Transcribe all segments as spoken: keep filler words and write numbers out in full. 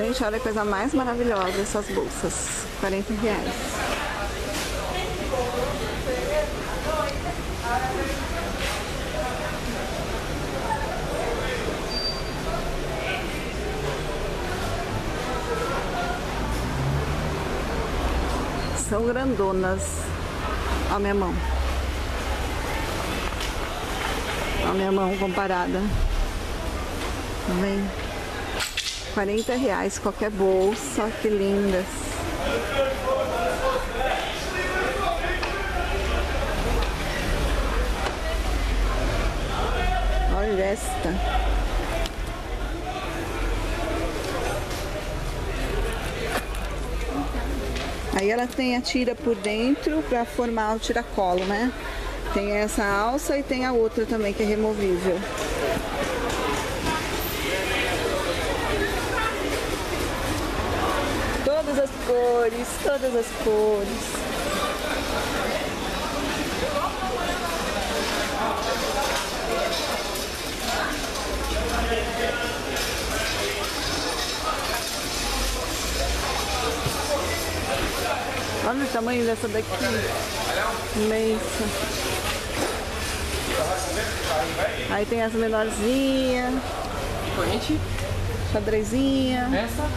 Gente, olha a coisa mais maravilhosa, essas bolsas. quarenta reais. São grandonas. Olha a minha mão. Olha a minha mão comparada. Vem. quarenta reais qualquer bolsa. Que lindas. Olha esta. Aí ela tem a tira por dentro para formar o tiracolo, né? Tem essa alça e tem a outra também que é removível. Todas as cores, todas as cores. Olha o tamanho dessa daqui. Imensa. Aí tem as menorzinhas. Corrente. Xadrezinha. Essa.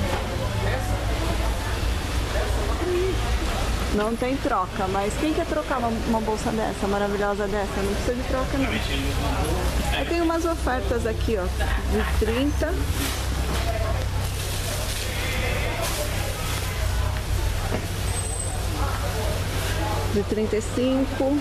Não tem troca, mas quem quer trocar uma, uma bolsa dessa, maravilhosa dessa? Não precisa de troca não. Aí tem umas ofertas aqui, ó, de trinta. De trinta e cinco.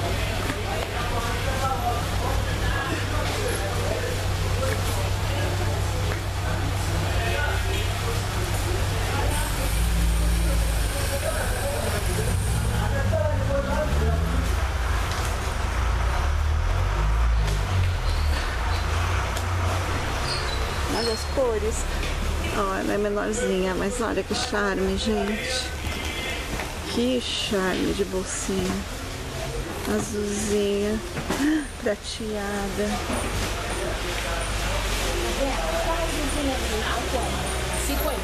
Olha as cores. Ó, ela é menorzinha, mas olha que charme, gente. Que charme de bolsinha. Azulzinha, prateada. cinquenta.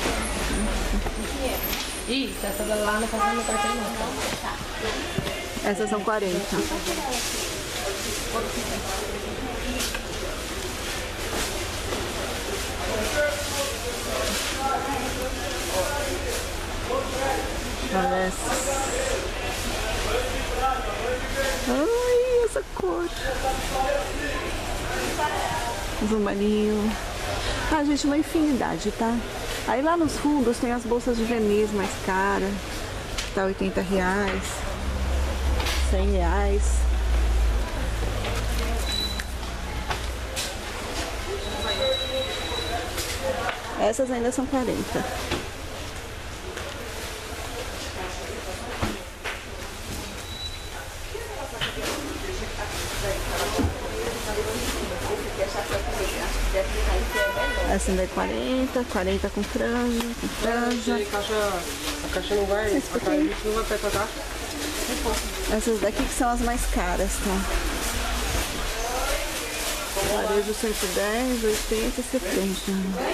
Isso, essa da lá não passa no cartão não, tá? Essas são quarenta. Olha essa. Ai, essa cor. Azul marinho. Ah, gente, uma infinidade, tá? Aí lá nos fundos tem as bolsas de verniz mais caras. Tá oitenta reais. cem reais. Essas ainda são quarenta. Essa ainda é quarenta, quarenta com franja, com franja. A caixa, a caixa não vai, a caixa não vai perto da caixa. Essas daqui que são as mais caras, tá? Varejo cento e dez, oitenta e setenta.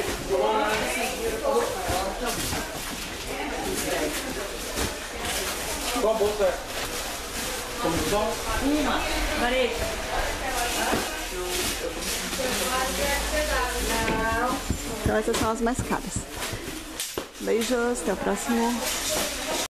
Qual bolsa é? Comisão? Uma. Varejo. Então essas são as mais caras. Beijos, até o próximo.